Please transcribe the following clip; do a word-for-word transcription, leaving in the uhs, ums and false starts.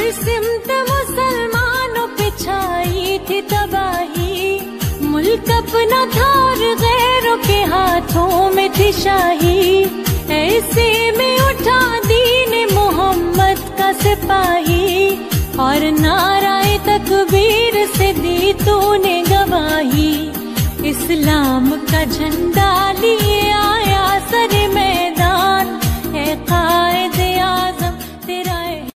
सिमत मुसलमानों पे छाई थी तबाही, मुल्क अपना था और गैरों के हाथों में थी शाही। ऐसे में उठा दीन मोहम्मद का सिपाही और नाराए तकबीर से दी तूने गवाही। इस्लाम का झंडा लिए आया सर मैदान, ऐ कायद आज़म